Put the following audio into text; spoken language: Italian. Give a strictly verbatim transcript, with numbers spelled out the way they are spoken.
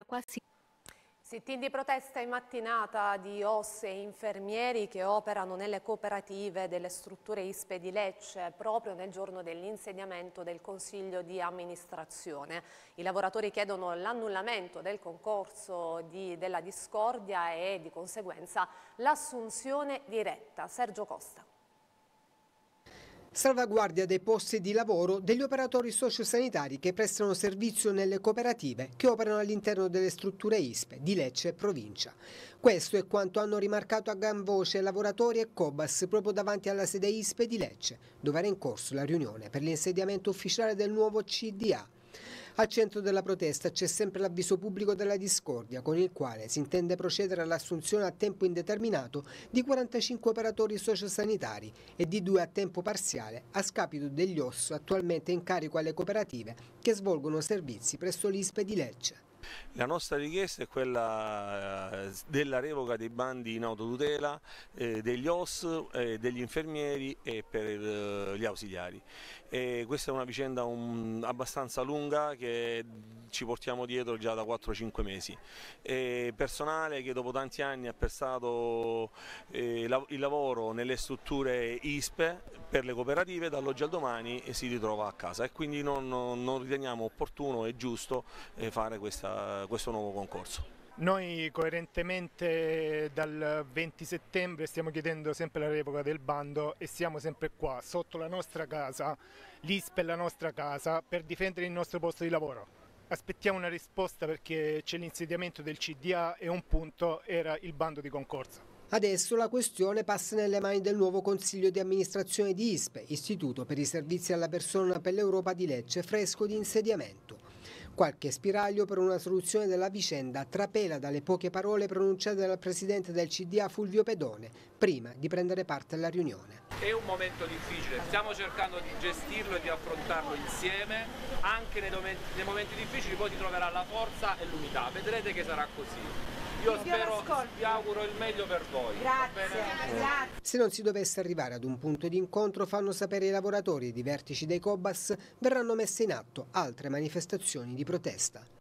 quasi... Sit-in di protesta in mattinata di O S e infermieri che operano nelle cooperative delle strutture I S P E di Lecce proprio nel giorno dell'insediamento del Consiglio di amministrazione. I lavoratori chiedono l'annullamento del concorso di, della discordia e di conseguenza l'assunzione diretta. Sergio Costa. Salvaguardia dei posti di lavoro degli operatori sociosanitari che prestano servizio nelle cooperative che operano all'interno delle strutture I S P E di Lecce e provincia. Questo è quanto hanno rimarcato a gran voce lavoratori e Cobas proprio davanti alla sede I S P E di Lecce, dove era in corso la riunione per l'insediamento ufficiale del nuovo C D A. Al centro della protesta c'è sempre l'avviso pubblico della discordia, con il quale si intende procedere all'assunzione a tempo indeterminato di quarantacinque operatori sociosanitari e di due a tempo parziale a scapito degli O S attualmente in carico alle cooperative che svolgono servizi presso l'I S P E di Lecce. La nostra richiesta è quella della revoca dei bandi in autotutela, eh, degli O S, eh, degli infermieri e per eh, gli ausiliari. E questa è una vicenda un, abbastanza lunga che ci portiamo dietro già da quattro cinque mesi. E personale che dopo tanti anni ha prestato eh, la, il lavoro nelle strutture I S P E per le cooperative, dall'oggi al domani si ritrova a casa e quindi non, non riteniamo opportuno e giusto eh, fare questa, questo nuovo concorso. Noi coerentemente dal venti settembre stiamo chiedendo sempre la revoca del bando e siamo sempre qua, sotto la nostra casa, l'I S P E è la nostra casa, per difendere il nostro posto di lavoro. Aspettiamo una risposta perché c'è l'insediamento del C D A e un punto era il bando di concorso. Adesso la questione passa nelle mani del nuovo Consiglio di amministrazione di I S P E, Istituto per i servizi alla persona per l'Europa di Lecce, fresco di insediamento. Qualche spiraglio per una soluzione della vicenda trapela dalle poche parole pronunciate dal presidente del C D A Fulvio Pedone, prima di prendere parte alla riunione. È un momento difficile, stiamo cercando di gestirlo e di affrontarlo insieme, anche nei momenti, nei momenti difficili poi si troverà la forza e l'unità, vedrete che sarà così. Io spero, vi auguro il meglio per voi. Grazie. Grazie. Se non si dovesse arrivare ad un punto di incontro, fanno sapere i lavoratori ed i vertici dei Cobas, verranno messe in atto altre manifestazioni di protesta.